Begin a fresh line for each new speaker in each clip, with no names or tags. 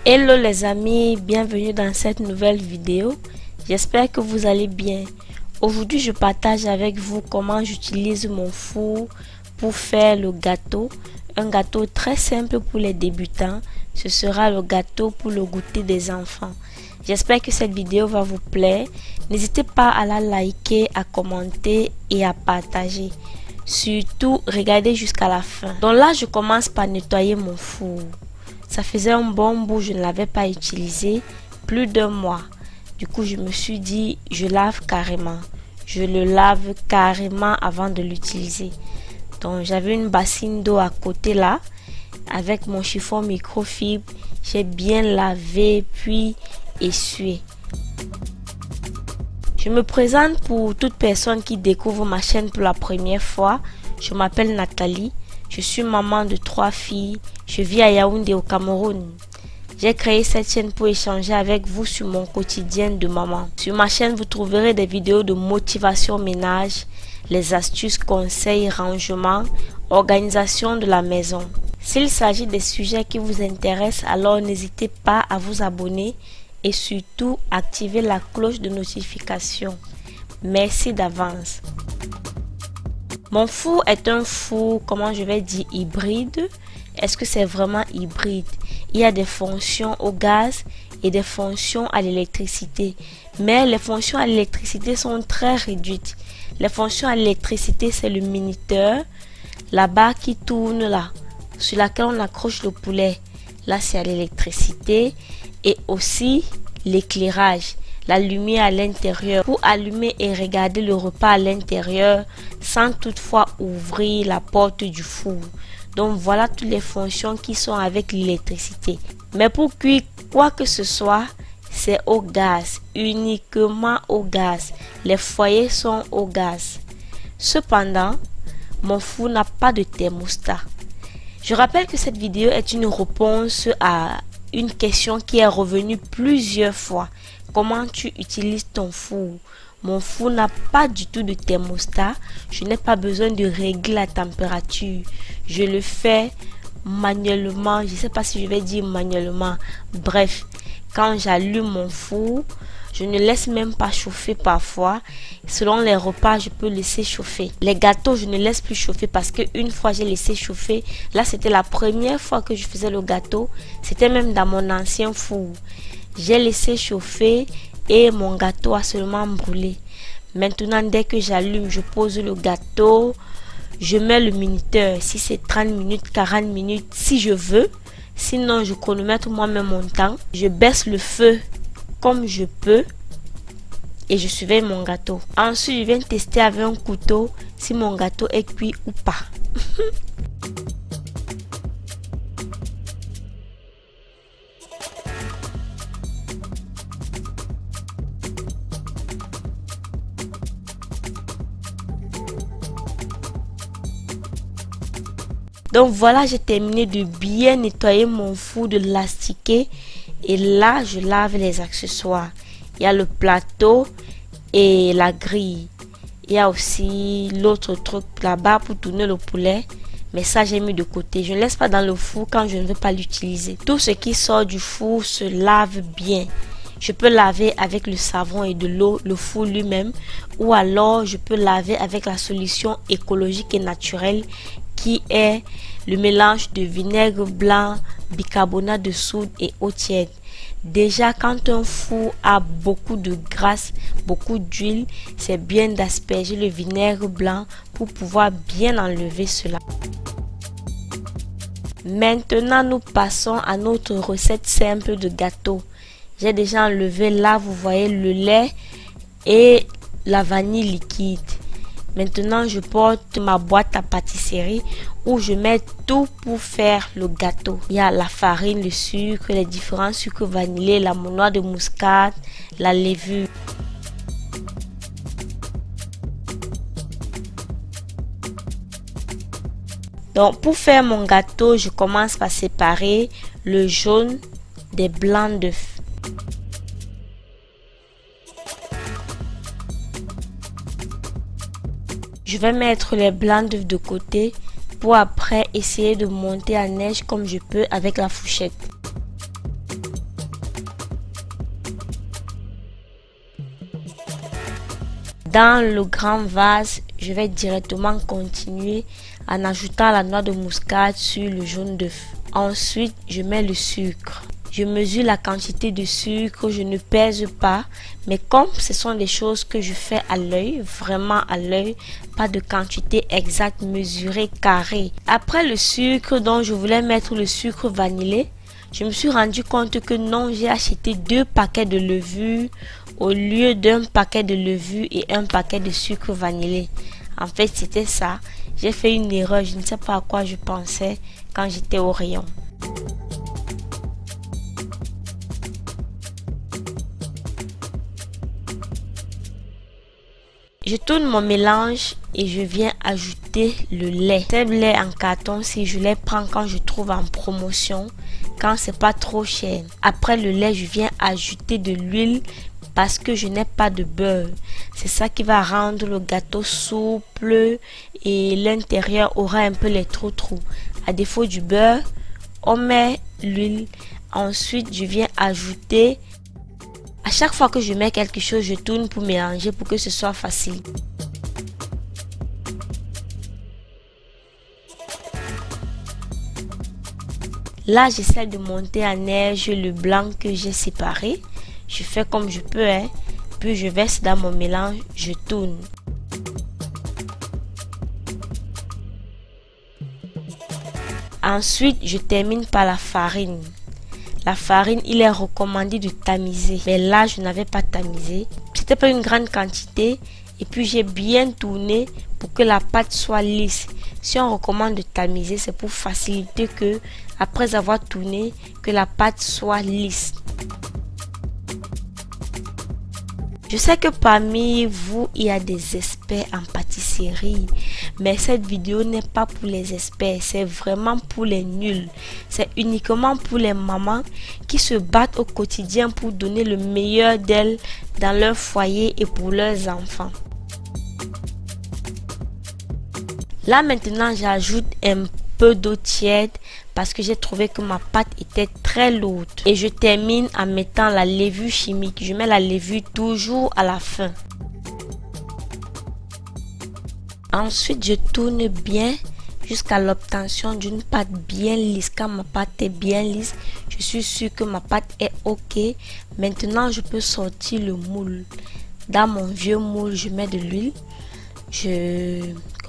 Hello les amis, bienvenue dans cette nouvelle vidéo. J'espère que vous allez bien. Aujourd'hui, je partage avec vous comment j'utilise mon four pour faire le gâteau. Un gâteau très simple pour les débutants. Ce sera le gâteau pour le goûter des enfants. J'espère que cette vidéo va vous plaire. N'hésitez pas à la liker, à commenter et à partager. Surtout, regardez jusqu'à la fin. Donc là, je commence par nettoyer mon four. Ça faisait un bon bout, je ne l'avais pas utilisé, plus d'1 mois. Du coup, je me suis dit, je lave carrément. Je le lave carrément avant de l'utiliser. Donc, j'avais une bassine d'eau à côté là, avec mon chiffon microfibre. J'ai bien lavé, puis essuyé. Je me présente pour toute personne qui découvre ma chaîne pour la première fois. Je m'appelle Nathalie. Je suis maman de 3 filles. Je vis à Yaoundé au Cameroun. J'ai créé cette chaîne pour échanger avec vous sur mon quotidien de maman. Sur ma chaîne, vous trouverez des vidéos de motivation ménage, les astuces, conseils, rangements, organisation de la maison. S'il s'agit des sujets qui vous intéressent, alors n'hésitez pas à vous abonner et surtout activer la cloche de notification. Merci d'avance. Mon four est un four, comment je vais dire, hybride. Est-ce que c'est vraiment hybride? Il y a des fonctions au gaz et des fonctions à l'électricité. Mais les fonctions à l'électricité sont très réduites. Les fonctions à l'électricité, c'est le minuteur, la barre qui tourne là, sur laquelle on accroche le poulet. Là, c'est à l'électricité. Et aussi l'éclairage, la lumière à l'intérieur pour allumer et regarder le repas à l'intérieur sans toutefois ouvrir la porte du four. Donc voilà toutes les fonctions qui sont avec l'électricité. Mais pour cuire quoi que ce soit, c'est au gaz, uniquement au gaz. Les foyers sont au gaz. Cependant, mon four n'a pas de thermostat. Je rappelle que cette vidéo est une réponse à une question qui est revenue plusieurs fois. Comment tu utilises ton four? Mon four n'a pas du tout de thermostat. Je n'ai pas besoin de régler la température. Je le fais manuellement. Je ne sais pas si je vais dire manuellement. Bref, quand j'allume mon four, je ne laisse même pas chauffer parfois. Selon les repas, je peux laisser chauffer. Les gâteaux, je ne laisse plus chauffer parce qu'une fois j'ai laissé chauffer. Là, c'était la première fois que je faisais le gâteau. C'était même dans mon ancien four. J'ai laissé chauffer et mon gâteau a seulement brûlé. Maintenant, dès que j'allume, je pose le gâteau. Je mets le minuteur. Si c'est 30 minutes, 40 minutes, si je veux. Sinon, je chronomètre moi-même mon temps. Je baisse le feu comme je peux et je surveille mon gâteau. Ensuite, je viens tester avec un couteau si mon gâteau est cuit ou pas. Donc voilà, j'ai terminé de bien nettoyer mon four, de l'astiquer. Et là, je lave les accessoires. Il y a le plateau et la grille. Il y a aussi l'autre truc là-bas pour tourner le poulet. Mais ça, j'ai mis de côté. Je ne laisse pas dans le four quand je ne veux pas l'utiliser. Tout ce qui sort du four se lave bien. Je peux laver avec le savon et de l'eau, le four lui-même. Ou alors, je peux laver avec la solution écologique et naturelle qui est le mélange de vinaigre blanc, bicarbonate de soude et eau tiède. Déjà, quand un four a beaucoup de graisse, beaucoup d'huile, c'est bien d'asperger le vinaigre blanc pour pouvoir bien enlever cela. Maintenant, nous passons à notre recette simple de gâteau. J'ai déjà enlevé là, vous voyez, le lait et la vanille liquide. Maintenant, je porte ma boîte à pâtisserie où je mets tout pour faire le gâteau. Il y a la farine, le sucre, les différents sucres vanillés, la noix de muscade, la levure. Donc, pour faire mon gâteau, je commence par séparer le jaune des blancs d'œufs. Je vais mettre les blancs d'œufs de côté pour après essayer de monter à neige comme je peux avec la fourchette. Dans le grand vase, je vais directement continuer en ajoutant la noix de muscade sur le jaune d'œuf. Ensuite, je mets le sucre. Je mesure la quantité de sucre, je ne pèse pas. Mais comme ce sont des choses que je fais à l'œil, vraiment à l'œil, pas de quantité exacte, mesurée, carrée. Après le sucre, dont je voulais mettre le sucre vanillé, je me suis rendu compte que non, j'ai acheté 2 paquets de levure au lieu d'un paquet de levure et un paquet de sucre vanillé. En fait, c'était ça. J'ai fait une erreur, je ne sais pas à quoi je pensais quand j'étais au rayon. Je tourne mon mélange et je viens ajouter le lait. Ce lait en carton, si je les prends quand je trouve en promotion, quand c'est pas trop cher. Après le lait, je viens ajouter de l'huile parce que je n'ai pas de beurre. C'est ça qui va rendre le gâteau souple et l'intérieur aura un peu les trous. À défaut du beurre, on met l'huile. Ensuite, je viens ajouter. À chaque fois que je mets quelque chose, je tourne pour mélanger pour que ce soit facile. Là, j'essaie de monter à neige le blanc que j'ai séparé. Je fais comme je peux, hein. Puis je verse dans mon mélange, je tourne. Ensuite, je termine par la farine. La farine, il est recommandé de tamiser. Mais là, je n'avais pas tamisé. C'était pas une grande quantité. Et puis, j'ai bien tourné pour que la pâte soit lisse. Si on recommande de tamiser, c'est pour faciliter que, après avoir tourné, que la pâte soit lisse. Je sais que parmi vous, il y a des experts en pâtisserie. Mais cette vidéo n'est pas pour les experts. C'est vraiment pour les nuls. C'est uniquement pour les mamans qui se battent au quotidien pour donner le meilleur d'elles dans leur foyer et pour leurs enfants. Là maintenant, j'ajoute un peu d'eau tiède parce que j'ai trouvé que ma pâte était très lourde. Et je termine en mettant la levure chimique. Je mets la levure toujours à la fin. Ensuite, je tourne bien jusqu'à l'obtention d'une pâte bien lisse. Quand ma pâte est bien lisse, je suis sûre que ma pâte est ok. Maintenant, je peux sortir le moule. Dans mon vieux moule, je mets de l'huile. Je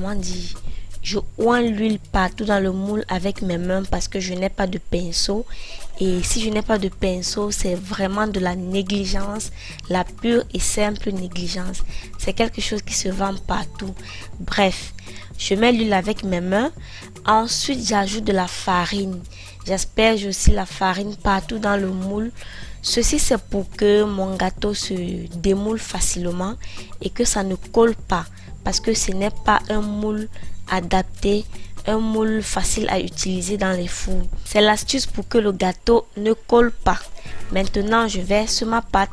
oins l'huile partout dans le moule avec mes mains parce que je n'ai pas de pinceau. Et si je n'ai pas de pinceau, c'est vraiment de la négligence, la pure et simple négligence. C'est quelque chose qui se vend partout. Bref, je mets l'huile avec mes mains. Ensuite, j'ajoute de la farine. J'asperge aussi la farine partout dans le moule. Ceci, c'est pour que mon gâteau se démoule facilement et que ça ne colle pas. Parce que ce n'est pas un moule adapté, un moule facile à utiliser dans les fours. C'est l'astuce pour que le gâteau ne colle pas. Maintenant, je verse ma pâte.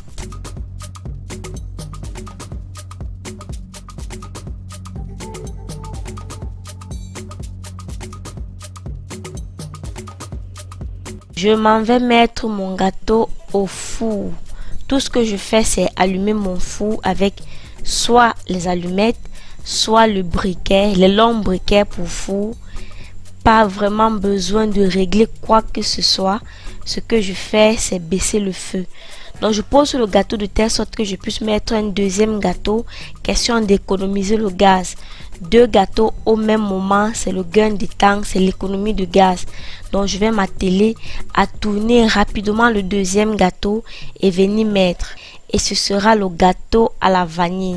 Je m'en vais mettre mon gâteau au four. Tout ce que je fais, c'est allumer mon four avec soit les allumettes, soit le briquet, les longs briquets pour four. Pas vraiment besoin de régler quoi que ce soit. Ce que je fais, c'est baisser le feu. Donc je pose le gâteau de telle sorte que je puisse mettre un deuxième gâteau. Question d'économiser le gaz. 2 gâteaux au même moment, c'est le gain de temps, c'est l'économie de gaz. Donc je vais m'atteler à tourner rapidement le deuxième gâteau et venir mettre. Et ce sera le gâteau à la vanille.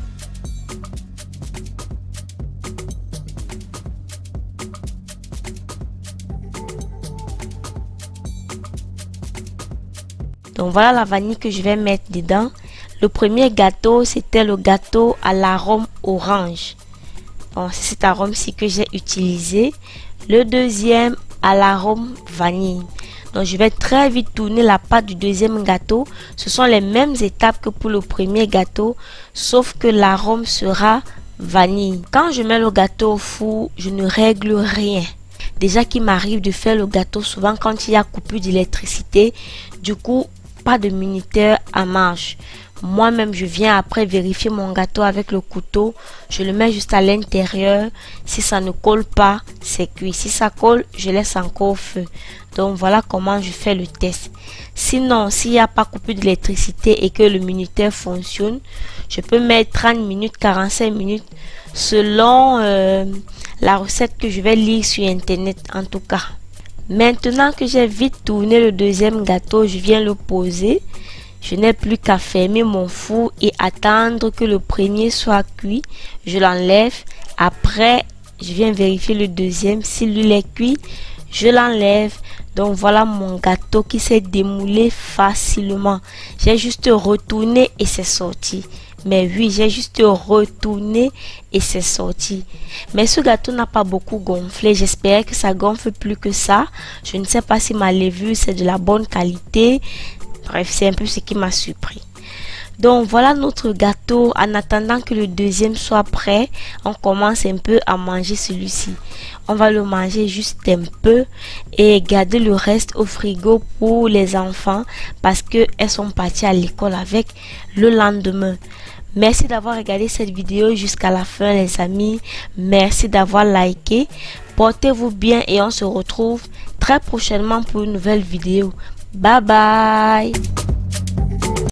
Donc voilà la vanille que je vais mettre dedans. Le premier gâteau, c'était le gâteau à l'arôme orange. Bon, c'est cet arôme-ci que j'ai utilisé. Le deuxième à l'arôme vanille. Donc je vais très vite tourner la pâte du deuxième gâteau. Ce sont les mêmes étapes que pour le premier gâteau, sauf que l'arôme sera vanille. Quand je mets le gâteau au four, je ne règle rien. Déjà qu'il m'arrive de faire le gâteau souvent quand il y a coupure d'électricité. Du coup, pas de minuteur à marge. Moi-même, je viens après vérifier mon gâteau avec le couteau. Je le mets juste à l'intérieur. Si ça ne colle pas, c'est cuit. Si ça colle, je laisse encore au feu. Donc voilà comment je fais le test. Sinon, s'il n'y a pas coupure d'électricité et que le minuteur fonctionne, je peux mettre 30 minutes, 45 minutes selon la recette que je vais lire sur internet en tout cas. Maintenant que j'ai vite tourné le deuxième gâteau, je viens le poser. Je n'ai plus qu'à fermer mon four et attendre que le premier soit cuit. Je l'enlève. Après, je viens vérifier le deuxième. Si lui est cuit, je l'enlève. Donc voilà mon gâteau qui s'est démoulé facilement. J'ai juste retourné et c'est sorti. Mais oui, j'ai juste retourné et c'est sorti. Mais ce gâteau n'a pas beaucoup gonflé. J'espérais que ça gonfle plus que ça. Je ne sais pas si ma levure c'est de la bonne qualité. Bref, c'est un peu ce qui m'a surpris. Donc voilà notre gâteau. En attendant que le deuxième soit prêt, on commence un peu à manger celui-ci. On va le manger juste un peu et garder le reste au frigo pour les enfants parce qu'elles sont parties à l'école avec le lendemain. Merci d'avoir regardé cette vidéo jusqu'à la fin les amis. Merci d'avoir liké. Portez-vous bien et on se retrouve très prochainement pour une nouvelle vidéo. Bye bye.